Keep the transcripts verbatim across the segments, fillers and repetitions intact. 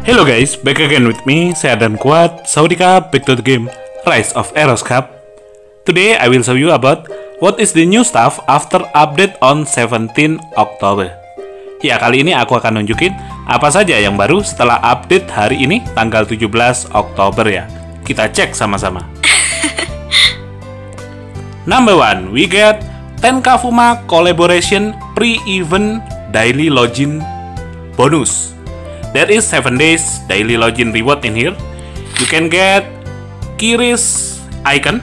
Hello guys, back again with me, saya Dan Kuat. Sawadika, back to the game Rise of Eros Cup. Today I will show you about what is the new stuff after update on seventeenth October. Ya, kali ini aku akan nunjukin apa saja yang baru setelah update hari ini tanggal tujuh belas Oktober ya. Kita cek sama-sama. Number one, we get Tenkafuma Collaboration Pre-Event Daily Login Bonus. There is seven days daily login reward in here. You can get Kiri's icon,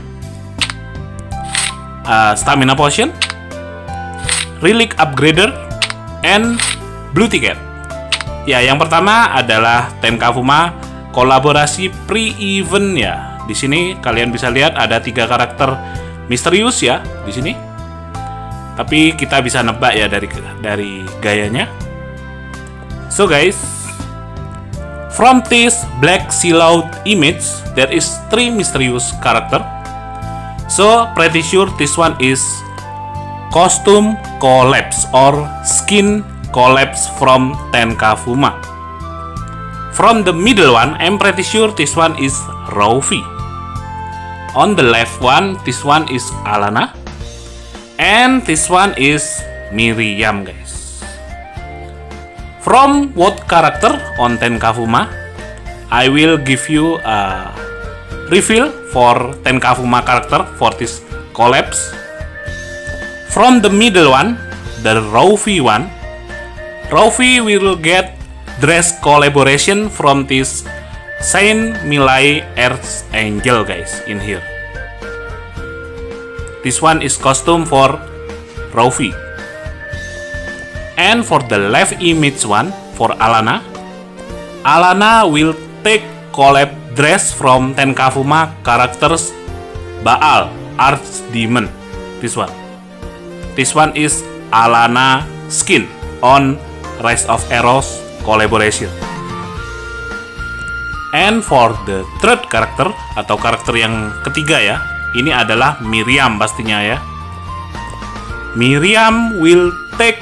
uh, stamina potion, relic upgrader, and blue ticket. Ya, yang pertama adalah Tenkafuma kolaborasi pre-event ya. Di sini kalian bisa lihat ada tiga karakter misterius ya di sini. Tapi kita bisa nebak ya dari dari gayanya. So guys, from this black silhouette image, there is three mysterious character. So pretty sure this one is costume collapse or skin collapse from Tenkafuma. From the middle one, I'm pretty sure this one is Raufi. On the left one, this one is Alana, and this one is Miriam, guys. From what character on Tenkafuma, I will give you a reveal for Tenkafuma character for this collapse. From the middle one, the Raufi one, Raufi will get dress collaboration from this Saint Milai Archangel, guys, in here. This one is costume for Raufi. And for the left image one, for Alana, Alana will take collab dress from Tenkafuma characters Baal Archdemon. This one. This one is Alana skin on Rise of Eros collaboration. And for the third character atau karakter yang ketiga ya, ini adalah Miriam pastinya ya. Miriam will take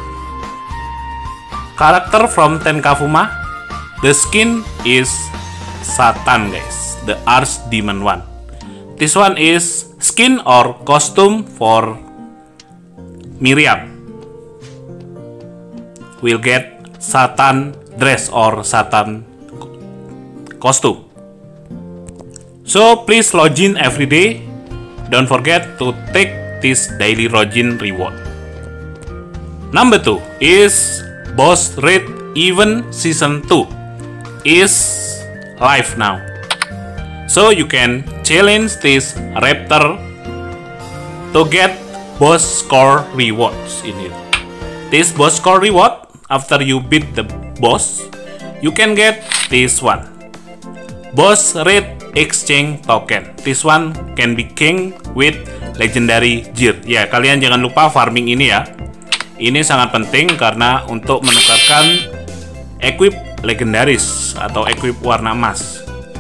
character from Tenkafuma. The skin is Satan, guys, the Archdemon one. This one is skin or costume for Miriam. We'll get Satan dress or Satan costume. So please login every day. Don't forget to take this daily login reward. Number two is Boss Raid Event Season two is live now. So you can challenge this Raptor to get boss score rewards in here. This boss score reward, after you beat the boss, you can get this one. Boss Raid Exchange Token. This one can be king with Legendary Gear. Ya, kalian jangan lupa farming ini ya. Ini sangat penting karena untuk menukarkan equip legendaris atau equip warna emas.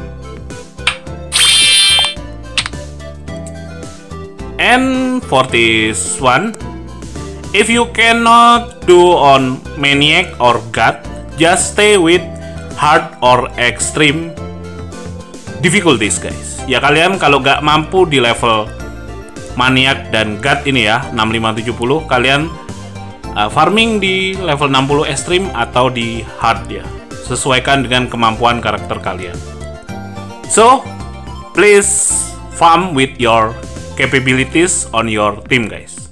And for this one, if you cannot do on Maniac or God, just stay with hard or extreme difficulties, guys. Ya, kalian kalau nggak mampu di level Maniac dan God ini ya, enam lima tujuh nol, kalian Uh, farming di level enam puluh extreme atau di hard ya. Sesuaikan dengan kemampuan karakter kalian. So, please farm with your capabilities on your team, guys.